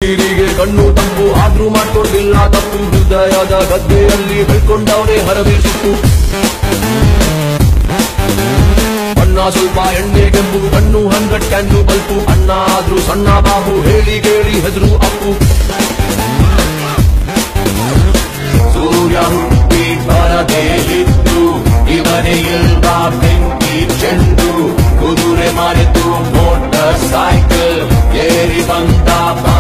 ಹೀರಿಗೆ ಕಣ್ಣು ತಪ್ಪು ಆದ್ರೂ ಮಾಡ್ಕೊಂಡಿಲ್ಲ ತಪ್ಪು ಹೃದಯದ ಗದ್ದೆಯಲ್ಲಿ ಬೆಳ್ಕೊಂಡವನೇ ಹರವಿ ಸುತ್ತು ಅಣ್ಣ ಸ್ವಲ್ಪ ಎಣ್ಣೆ ಕೆಂಪು ಕಣ್ಣು 100 ಕ್ಯಾನ್ಲು ಬಲ್ಪು ಅಣ್ಣ ಆದ್ರೂ ಸಣ್ಣ ಬಾಬು ಹೇಳಿ ಕೇಳಿ ಹೆಸರು ಅಪ್ಪು ಸೂರ್ಯ ಹುಟ್ಟಿ ಬರದೇ ಇದ್ದು ಇವನೇ ಇಲ್ದ ಬೆಂಕಿ ಚೆಂಡು ಕುದುರೆ ಮರೆತು ಮೋಟರ್ ಸೈಕಲ್ ಏರಿ ಬಂದ